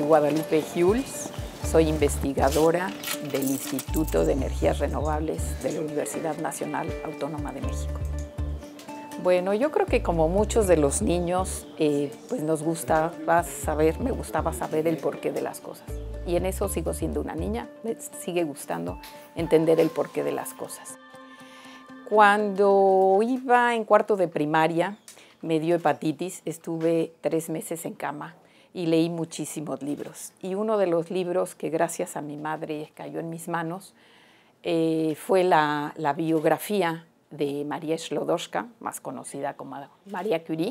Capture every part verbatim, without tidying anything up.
Guadalupe Hules, soy investigadora del Instituto de Energías Renovables de la Universidad Nacional Autónoma de México. Bueno, yo creo que como muchos de los niños, eh, pues nos gustaba saber, me gustaba saber el porqué de las cosas. Y en eso sigo siendo una niña, me sigue gustando entender el porqué de las cosas. Cuando iba en cuarto de primaria, me dio hepatitis, estuve tres meses en cama y leí muchísimos libros. Y uno de los libros que gracias a mi madre cayó en mis manos eh, fue la, la biografía de María Sklodowska, más conocida como María Curie.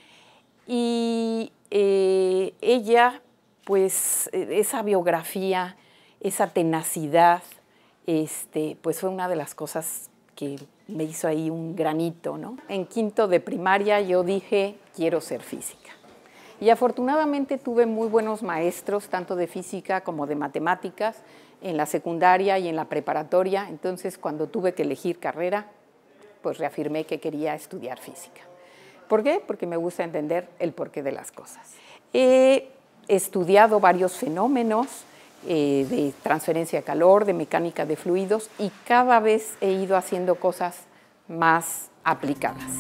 Y eh, ella, pues esa biografía, esa tenacidad, este, pues fue una de las cosas que me hizo ahí un granito, ¿no? En quinto de primaria yo dije, quiero ser física. Y afortunadamente tuve muy buenos maestros, tanto de física como de matemáticas, en la secundaria y en la preparatoria. Entonces, cuando tuve que elegir carrera, pues reafirmé que quería estudiar física. ¿Por qué? Porque me gusta entender el porqué de las cosas. He estudiado varios fenómenos eh, de transferencia de calor, de mecánica de fluidos, y cada vez he ido haciendo cosas más aplicadas.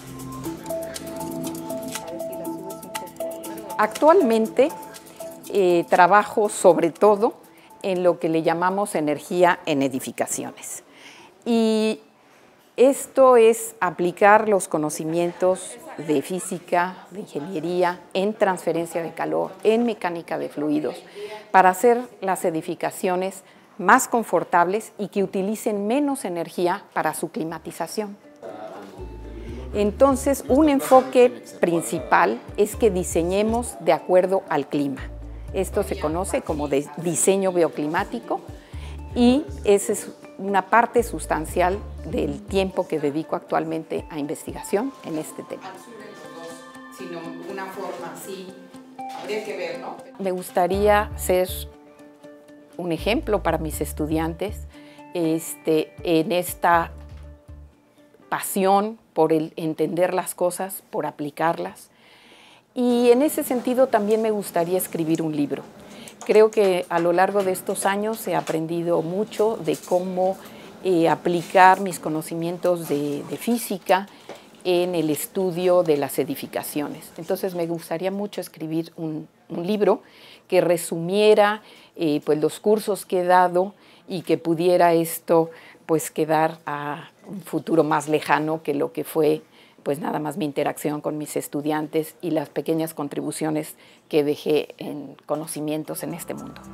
Actualmente eh, trabajo sobre todo en lo que le llamamos energía en edificaciones. Y esto es aplicar los conocimientos de física, de ingeniería, en transferencia de calor, en mecánica de fluidos, para hacer las edificaciones más confortables y que utilicen menos energía para su climatización. Entonces, un enfoque principal es que diseñemos de acuerdo al clima. Esto se conoce como de diseño bioclimático y ese es una parte sustancial del tiempo que dedico actualmente a investigación en este tema. Sino una forma así, habría que ver, ¿no? Me gustaría ser un ejemplo para mis estudiantes este, en esta pasión por el entender las cosas, por aplicarlas. Y en ese sentido también me gustaría escribir un libro. Creo que a lo largo de estos años he aprendido mucho de cómo eh, aplicar mis conocimientos de, de física en el estudio de las edificaciones. Entonces me gustaría mucho escribir un, un libro que resumiera eh, pues, los cursos que he dado y que pudiera esto pues, quedar a un futuro más lejano que lo que fue pues nada más mi interacción con mis estudiantes y las pequeñas contribuciones que dejé en conocimientos en este mundo.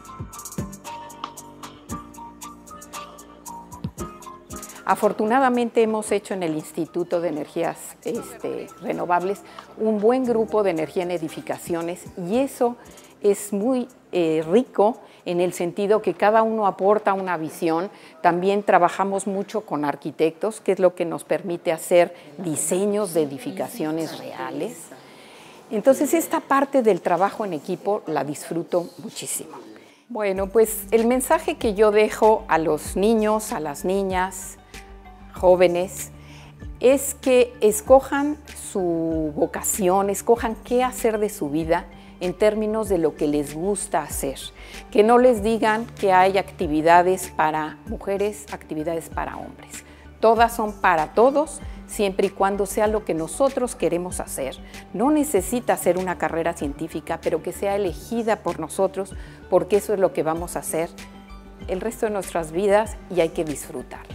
Afortunadamente hemos hecho en el Instituto de Energías este, Renovables un buen grupo de energía en edificaciones y eso es muy eh, rico en el sentido que cada uno aporta una visión. También trabajamos mucho con arquitectos, que es lo que nos permite hacer diseños de edificaciones reales. Entonces, esta parte del trabajo en equipo la disfruto muchísimo. Bueno, pues el mensaje que yo dejo a los niños, a las niñas, jóvenes, es que escojan su vocación, escojan qué hacer de su vida en términos de lo que les gusta hacer. Que no les digan que hay actividades para mujeres, actividades para hombres. Todas son para todos, siempre y cuando sea lo que nosotros queremos hacer. No necesita ser una carrera científica, pero que sea elegida por nosotros, porque eso es lo que vamos a hacer el resto de nuestras vidas y hay que disfrutarla.